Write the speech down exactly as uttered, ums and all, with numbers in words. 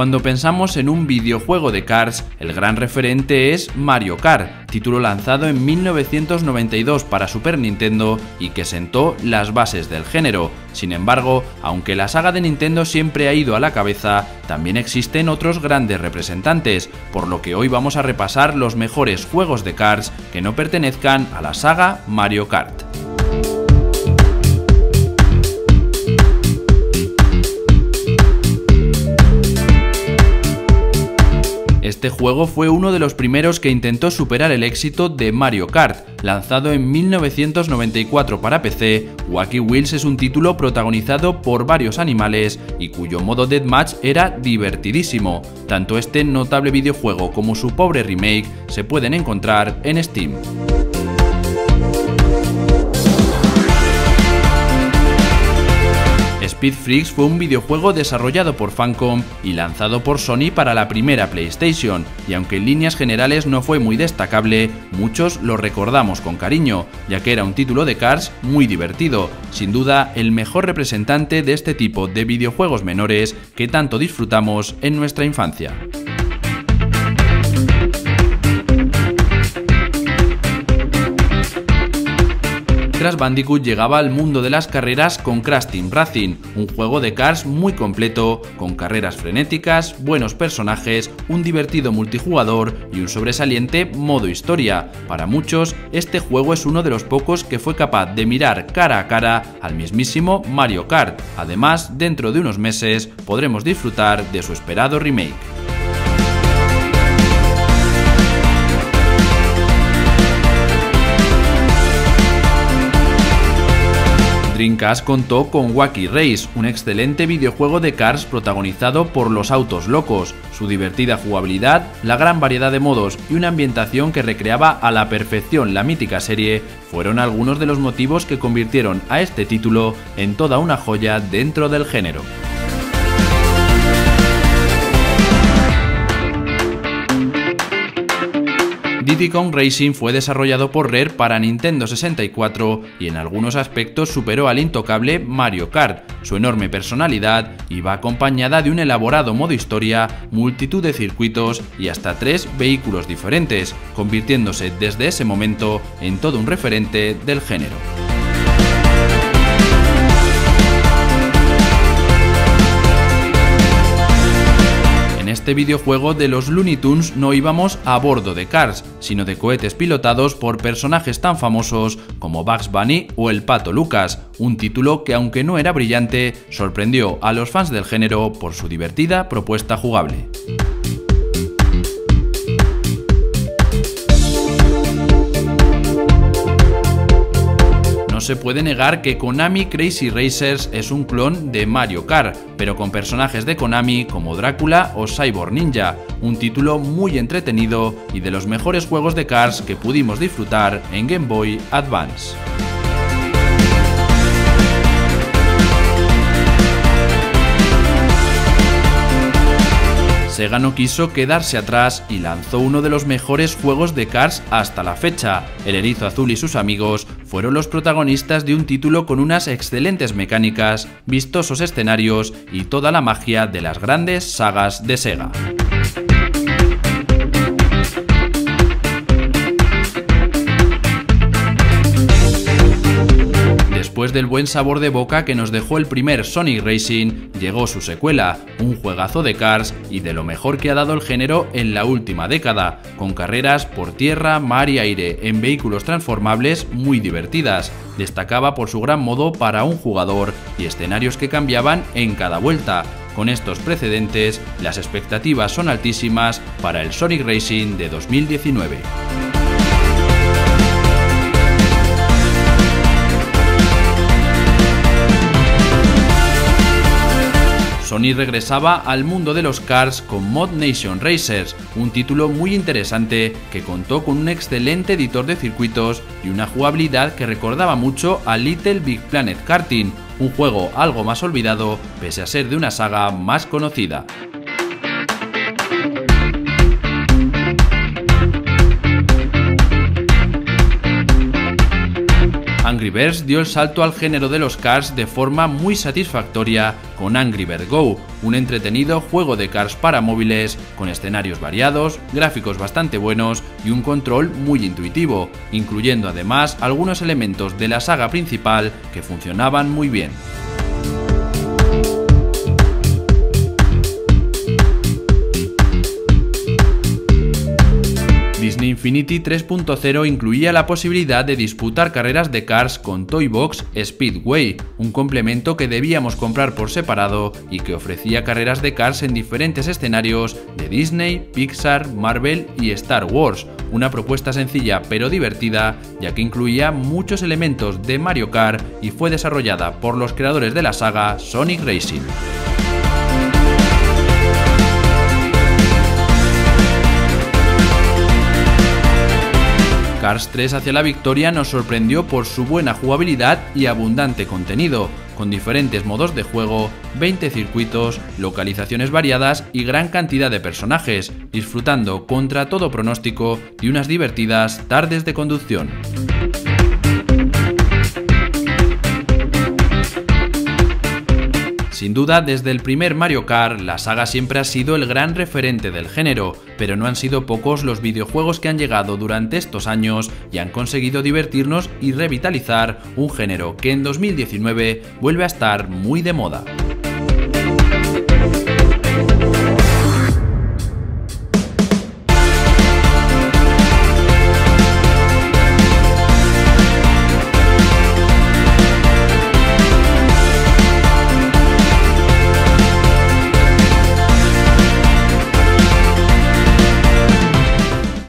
Cuando pensamos en un videojuego de karts, el gran referente es Mario Kart, título lanzado en mil novecientos noventa y dos para Super Nintendo y que sentó las bases del género. Sin embargo, aunque la saga de Nintendo siempre ha ido a la cabeza, también existen otros grandes representantes, por lo que hoy vamos a repasar los mejores juegos de karts que no pertenezcan a la saga Mario Kart. Este juego fue uno de los primeros que intentó superar el éxito de Mario Kart. Lanzado en mil novecientos noventa y cuatro para P C, Wacky Wheels es un título protagonizado por varios animales y cuyo modo Deathmatch era divertidísimo. Tanto este notable videojuego como su pobre remake se pueden encontrar en Steam. Speed Freaks fue un videojuego desarrollado por Famicom y lanzado por Sony para la primera PlayStation, y aunque en líneas generales no fue muy destacable, muchos lo recordamos con cariño, ya que era un título de karts muy divertido, sin duda el mejor representante de este tipo de videojuegos menores que tanto disfrutamos en nuestra infancia. Crash Bandicoot llegaba al mundo de las carreras con Crash Team Racing, un juego de karts muy completo, con carreras frenéticas, buenos personajes, un divertido multijugador y un sobresaliente modo historia. Para muchos, este juego es uno de los pocos que fue capaz de mirar cara a cara al mismísimo Mario Kart. Además, dentro de unos meses podremos disfrutar de su esperado remake. Dreamcast contó con Wacky Race, un excelente videojuego de karts protagonizado por los autos locos. Su divertida jugabilidad, la gran variedad de modos y una ambientación que recreaba a la perfección la mítica serie fueron algunos de los motivos que convirtieron a este título en toda una joya dentro del género. Diddy Kong Racing fue desarrollado por Rare para Nintendo sesenta y cuatro y en algunos aspectos superó al intocable Mario Kart. Su enorme personalidad iba acompañada de un elaborado modo historia, multitud de circuitos y hasta tres vehículos diferentes, convirtiéndose desde ese momento en todo un referente del género. En este videojuego de los Looney Tunes no íbamos a bordo de karts, sino de cohetes pilotados por personajes tan famosos como Bugs Bunny o el Pato Lucas, un título que, aunque no era brillante, sorprendió a los fans del género por su divertida propuesta jugable. No se puede negar que Konami Crazy Racers es un clon de Mario Kart, pero con personajes de Konami como Drácula o Cyborg Ninja, un título muy entretenido y de los mejores juegos de karts que pudimos disfrutar en Game Boy Advance. Sega no quiso quedarse atrás y lanzó uno de los mejores juegos de karts hasta la fecha. El Erizo Azul y sus amigos fueron los protagonistas de un título con unas excelentes mecánicas, vistosos escenarios y toda la magia de las grandes sagas de Sega. Después del buen sabor de boca que nos dejó el primer Sonic Racing, llegó su secuela, un juegazo de karts y de lo mejor que ha dado el género en la última década, con carreras por tierra, mar y aire en vehículos transformables muy divertidas. Destacaba por su gran modo para un jugador y escenarios que cambiaban en cada vuelta. Con estos precedentes, las expectativas son altísimas para el Sonic Racing de dos mil diecinueve. Sony regresaba al mundo de los karts con Mod Nation Racers, un título muy interesante que contó con un excelente editor de circuitos y una jugabilidad que recordaba mucho a Little Big Planet Karting, un juego algo más olvidado pese a ser de una saga más conocida. Angry Birds dio el salto al género de los Cars de forma muy satisfactoria con Angry Birds Go, un entretenido juego de cars para móviles con escenarios variados, gráficos bastante buenos y un control muy intuitivo, incluyendo además algunos elementos de la saga principal que funcionaban muy bien. Disney Infinity tres punto cero incluía la posibilidad de disputar carreras de cars con Toy Box Speedway, un complemento que debíamos comprar por separado y que ofrecía carreras de cars en diferentes escenarios de Disney, Pixar, Marvel y Star Wars, una propuesta sencilla pero divertida, ya que incluía muchos elementos de Mario Kart y fue desarrollada por los creadores de la saga Sonic Racing. Cars tres hacia la victoria nos sorprendió por su buena jugabilidad y abundante contenido, con diferentes modos de juego, veinte circuitos, localizaciones variadas y gran cantidad de personajes, disfrutando contra todo pronóstico de unas divertidas tardes de conducción. Sin duda, desde el primer Mario Kart, la saga siempre ha sido el gran referente del género, pero no han sido pocos los videojuegos que han llegado durante estos años y han conseguido divertirnos y revitalizar un género que en dos mil diecinueve vuelve a estar muy de moda.